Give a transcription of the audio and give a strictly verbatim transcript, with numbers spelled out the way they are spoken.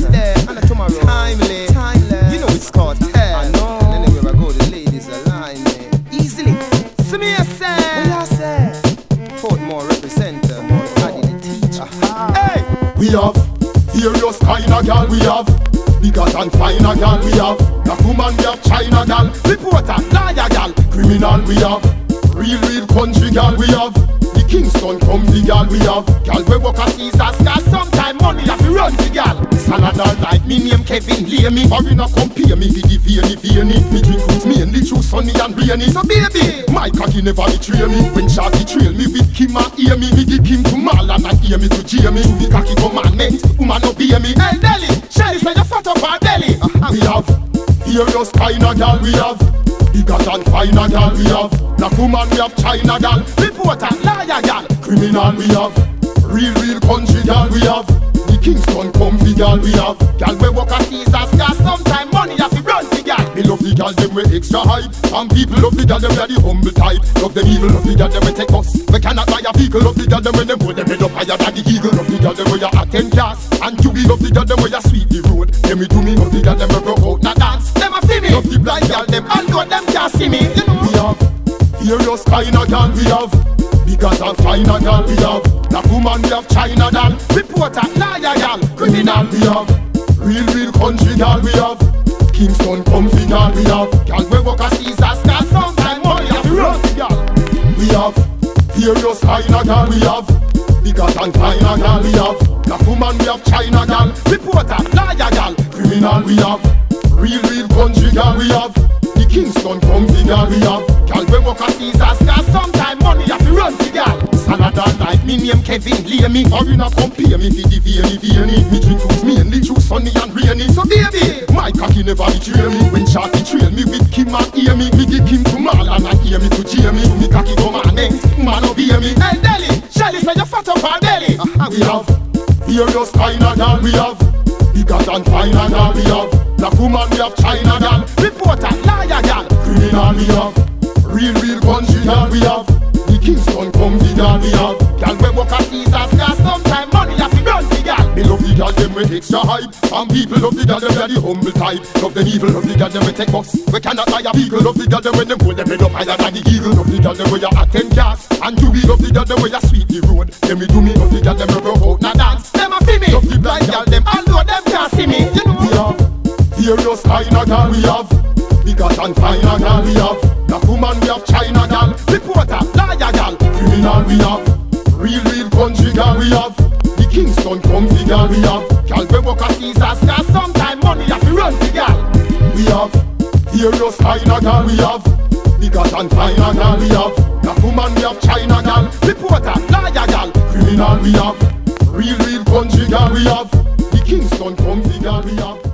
yesterday and a tomorrow. Timely, timeless. You know it's called hair. I know. And anywhere I go, the ladies align me easily. See me I say, what I say? Portmore representer, Paddy the teacher. Hey, we have serious kind of gal. We have bigger than finer gal. We have the woman. We have China gal, reporter, liar gal, criminal. We have real, real country gal. We have the Kingston comfy gal. We have gal we walk a Caesar's car. Sometime money have to run the gal. Another night, me name Kevin Lay me. Foreigner compare me with the veiny veiny. Me drink with me and the true sunny and rainy. So baby, my cocky never betray me. When Sharky trail me with Kim and hear me, me give Kim to Marlon and hear me to Jamie. To the cocky commandment, woman obey me. Hey Delhi, Shelly say you fat up our belly. uh, We have serious kind of gal. We have bigger than finer gal. We have the woman. We have China gal, reporter, liar gal, criminal. We have real, real country gal. We have Kingston comfy gal. We have gal we walk a Caesar's car. Sometime money have to run the gal. Me love the gal them we extra hype. And people love the gal them we are the humble type. Love them evil, love the gal them we take us. We cannot buy a vehicle. Love the gal them when them hold them head up higher than the eagle. Love the gal them we are attend class. And you be love the gal them we are sweep the road. Them me do me love the gal them we go out na dance. Them a see me. Love the blind gal them and God them can't see me. You know we have serious kind of gal. We have bigger than finer gal. We have the woman. We have China gal, reporter, liar gal, criminal. We have real, real country gal. We have Kingston comfy gal. We have gal we walk a Caesar's car. Sometime money have to run the gal. We have serious kind of gal. We have bigger than finer gal. We have the woman. We have China gal, reporter, liar gal, criminal. We have real, real country gal. We have the Kingston comfy gal. We have gal we walk a Caesar's car. Sometime money have to run the gal. Another night, me name Kevin Lay me. Foreigner compare me with the veiny veiny. Me drink with me and the true sunny and rainy. So baby, my cocky never betray me. When Sharky trail me with Kim and hear me, me give Kim to Marlon and hear me to Jamie. To me cocky commandment, man obey me. Hey Delhi, Shelly say you fat up our belly. uh, We have serious kind of gal. We have bigger than finer gal. We have the woman. We have China gal, reporter, liar gal, criminal. We have real, real country gal. We have Kingston comfy gal. We have gal we walk a Caesar's car. Sometime money have to run the gal. Me love the gal them with extra hype. And people love the gal them we are the humble type. Love them evil, love the gal them we take bus. We cannot buy a vehicle. Love the gal them when them hold them head up higher than the eagle. Love the gal them we are attend class. And you be love the gal them we are sweep the road. Them me do me love the gal them we go out na dance. Them a see me. Love the blind gal them and know them can't see me. You know we have serious kind of gal. We have bigger than finer gal. We have the woman. We have China gal, reporter, liar gal, criminal. We have real, real country gal. We have the Kingston comfy gal. We have gal we walk a Caesar's car. Sometime money have to run the gal. We have serious kind of gal. We have bigger than finer gal. We have the woman. We have China gal, reporter, liar gal, criminal. We have real, real country gal. We have the Kingston comfy gal. We have